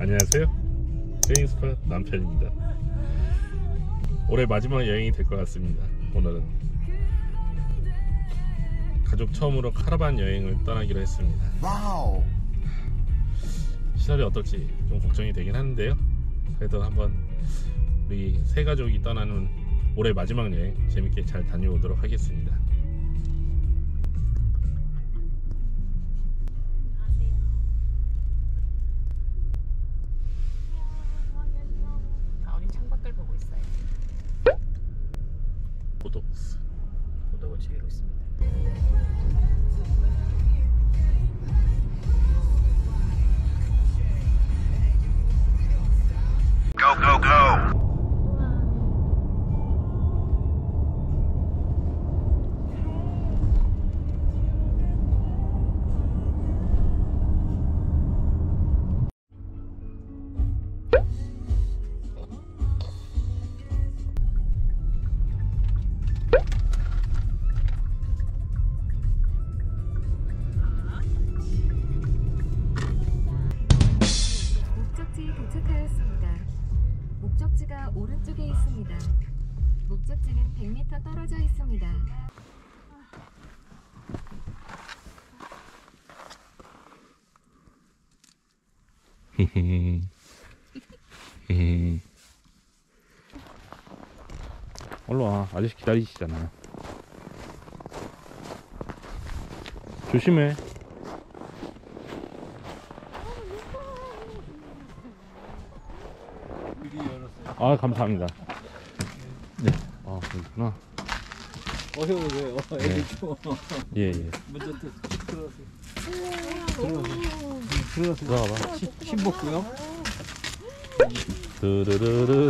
안녕하세요. 세닝스팟 남편입니다. 올해 마지막 여행이 될 것 같습니다. 오늘은 가족 처음으로 카라반 여행을 떠나기로 했습니다. 와우. 시설이 어떨지 좀 걱정이 되긴 하는데요. 그래도 한번 우리 세 가족이 떠나는 올해 마지막 여행 재밌게 잘 다녀오도록 하겠습니다. 우리 창밖을 보고 있어요. 고독을 즐기고 있습니다. Go, go, go. 목적지에 도착하였습니다. 목적지가 오른쪽에 있습니다. 목적지는 100m 떨어져 있습니다. 올라와. 아저씨 기다리시잖아. 조심해. 아, 감사합니다. 네. 아, 그렇구나. 왜요? 애기 좀. 예, 예. 먼저 들어가세요. 들어가세요. 들어가봐. 신복구요. 드르르르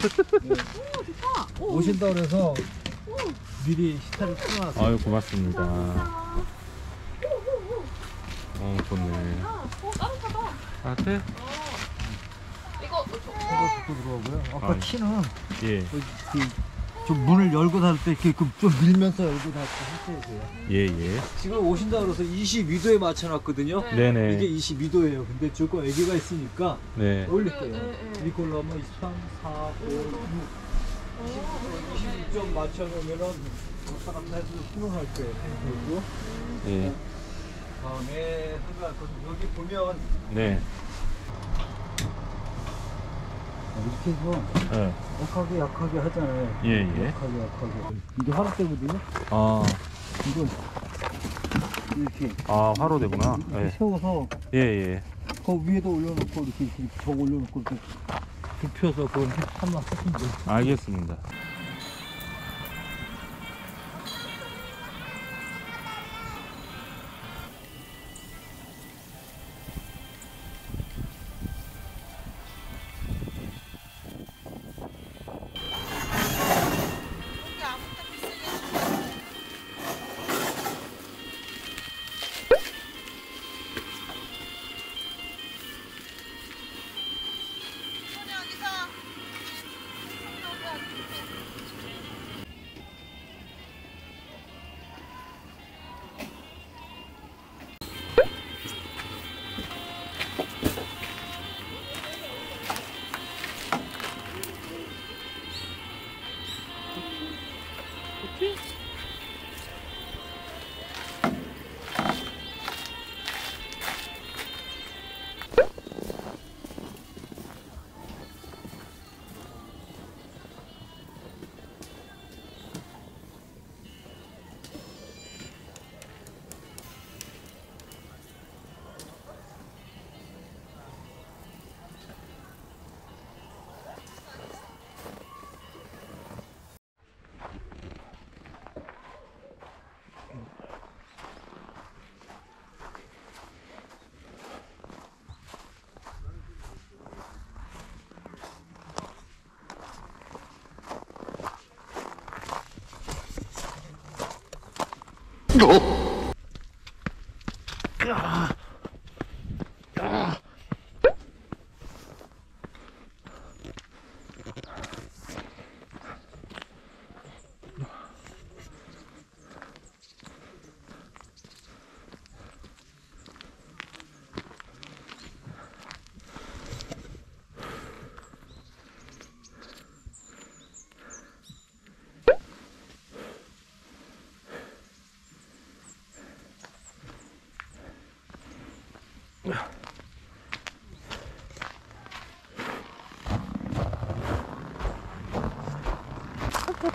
오신다 그래서 미리 시타를 끊어놨어요. 아유, 고맙습니다. 좋네. 따뜻해? 이거 듣고 들어오고요. 아까 아, 키는 예. 좀 문을 열고 닫을 때 이렇게 좀 밀면서 열고 닫고 하셔야 돼요. 예, 예. 지금 오신다 그래서 22도에 맞춰놨거든요. 네네. 이게 22도예요. 근데 조금 애기가 있으니까 네. 올릴게요. 이렇게 올라오면 23, 4, 5, 6, 26점 맞춰놓으면은 사람 해서 훈훈할 거예요. 그리고 예. 다음에 여기 보면 네. 이렇게 해서 예. 약하게 하잖아요. 예, 예. 약하게. 이게 화롯대거든요. 아, 이거 이렇게 화로되구나. 예. 세워서 예, 예. 그 위에도 올려놓고 이렇게 저 올려놓고 이렇게 굽혀서 그걸 한번 하시면 돼요. 알겠습니다.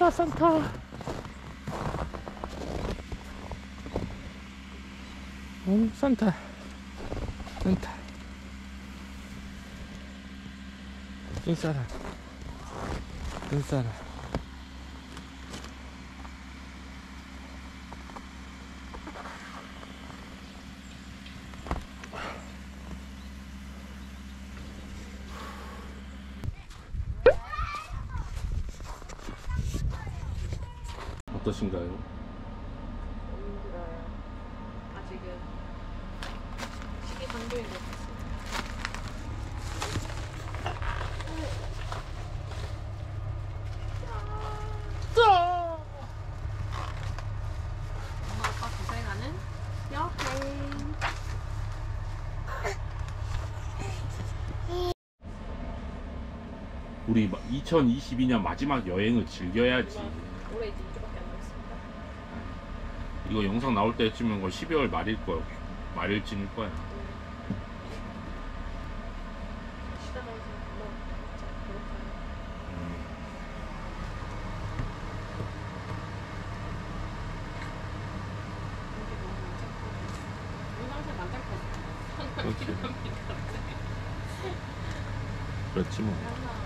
산타 산타. 산타 산타. 눈사람 눈사람. 어떠신가요? 힘들어요. 아직은 시기 단계인 것 같습니다. 엄마 아빠 고생하는 여행. 우리 2022년 마지막 여행을 즐겨야지. 올해 이제 2주밖에 안 남았습니다. 이거 영상 나올 때쯤은 거 12월 말일 거야. 말일쯤일 거야. 시간을 좀 진짜 그렇다요. 이게 너무 많잖고. 우리 항상 만들 거 그렇지. 그렇지 뭐.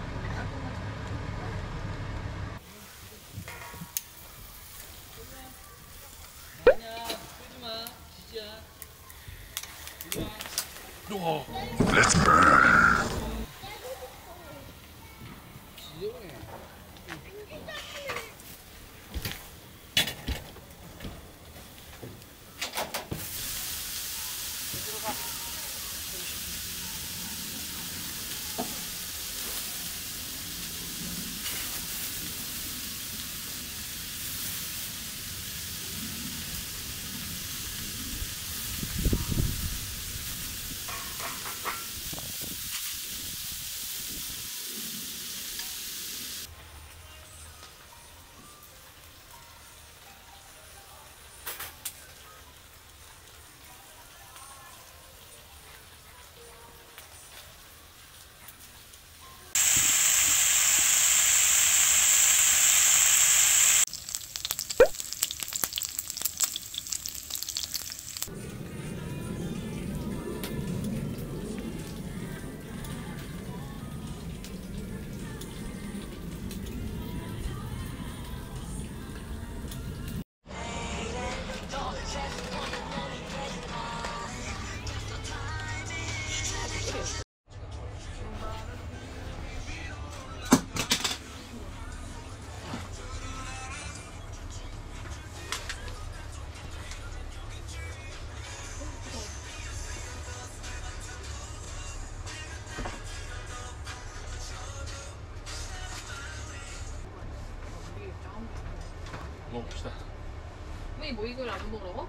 먹읍시다. 왜 뭐 이걸 안 먹어?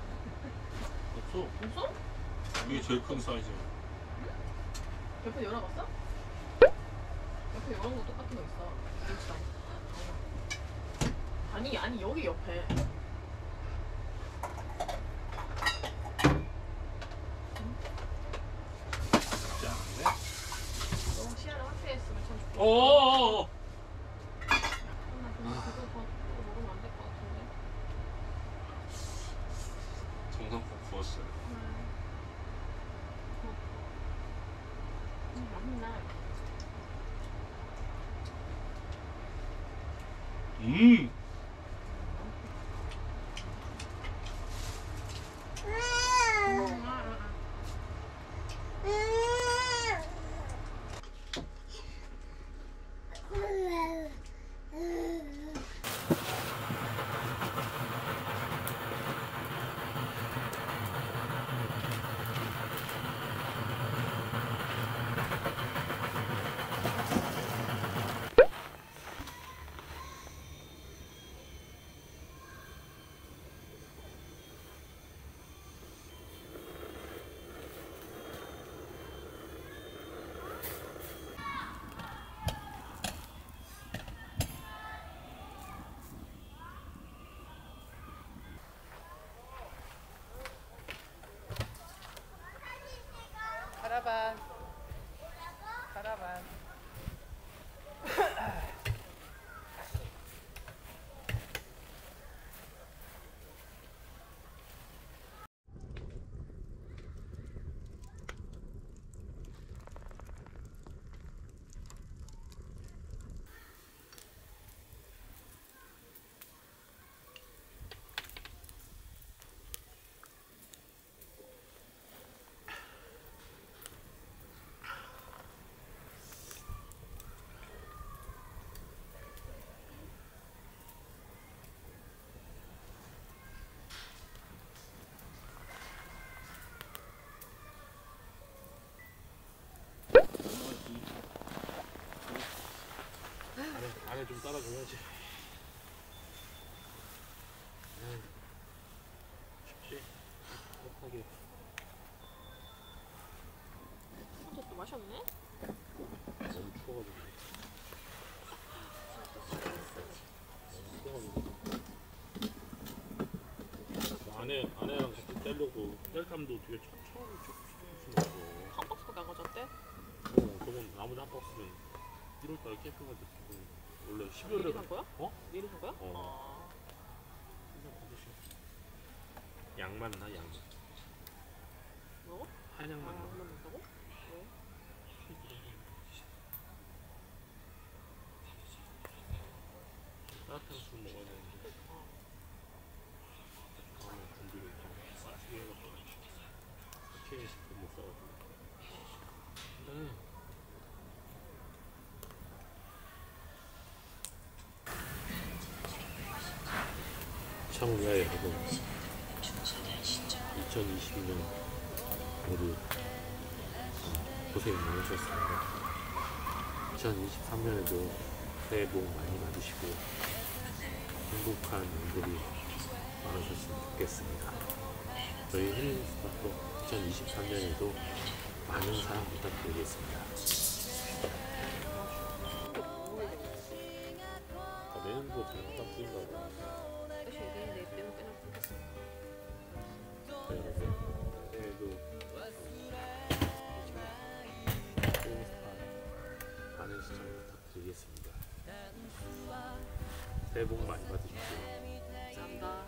없어. 없어? 이게 제일 큰 사이즈. 옆에 열어봤어? 옆에 열어본 거 똑같은 거 있어. 그렇지 않아? 아니 여기 옆에. 너 시야를 확대했으면 참 좋겠다. 오. 나 근데 그거 먹으면 안 될 것 같은데. 정성껏 구웠어요. 맛있나? 음. 카라반. 카라반. 안에 좀 따라줘야지. 쉽지? 못하게. 또 마셨네? 너무 추워가지고. 아내랑 같이 떼려고 뗄감도 되게 천천히 조금씩 넣고. 한 박스밖에 안 가져왔대? 저건 나머지 한 박스는 1월달에 캠핑 갈 때 원래 12월에 미리 산 거야? 어? 미리 산 거야? 어. 양만 나 양. 뭐? 한양만 안 나. 먹는다고? 왜? 따뜻한 술 먹어야 되는데. 다음에 준비를 좀 빠지게 해갖고 KSP 못 사가지고. 네. 청야 여러분, 2022년 모두 고생 많으셨습니다. 2023년에도 새해 복 많이 받으시고 행복한 일들이 많으셨으면 좋겠습니다. 저희 힐링 스팟도 2023년에도 많은 사랑 부탁드리겠습니다. 내년도 잘 부탁드린다고. 사실 얘기했는데 때문에 빼놓고 끊겼어. 여러분, 새해도 힐링 스팟 많은 시청 부탁드리겠습니다. 새해 복 많이 받으십시오. 감사합니다.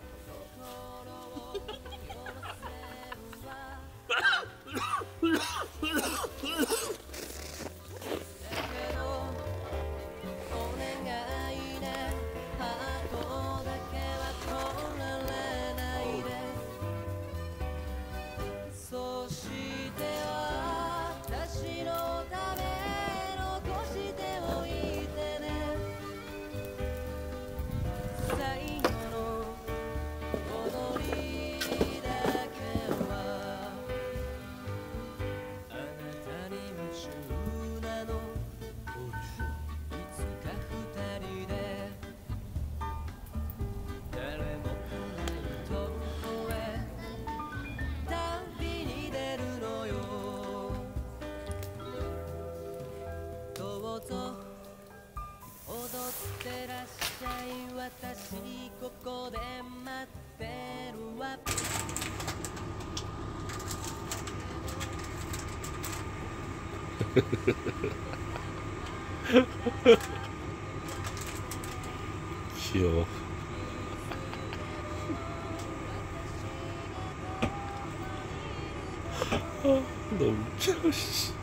귀여워. 너무 웃겨.